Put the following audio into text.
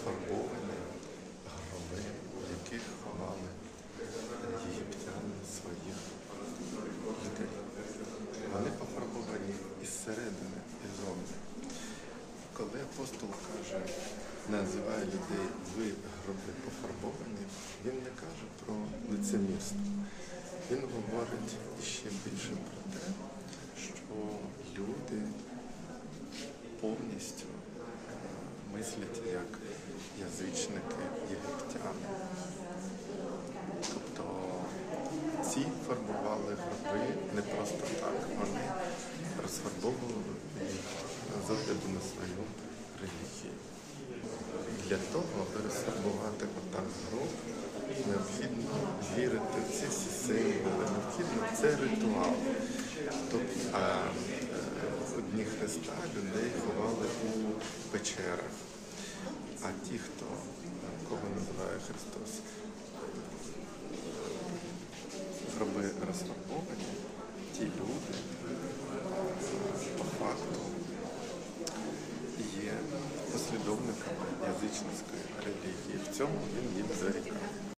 пофарбовані гроби, в яких ховали єгиптяни своїх людей. Вони пофарбовані із середини, і зовні. Коли апостол каже, називає людей «ви гроби пофарбовані», він не каже про лицемірство. Він говорить ще більше про те, що люди повністю мислять як язичники єгиптяни. Тобто ці фарбували гроби не просто так, вони розфарбовували їх з огляду на свою релігію. Для того, аби розфарбувати отак гроб, необхідно вірити в ці всі символи, необхідно це ритуал. Тобто, в дні Христа людей ховали у печерах, а ті, кого називає Христос, гроби розфарбовані, ті люди, по факту, є послідовниками язичницької релігії. В цьому він їм зарікає.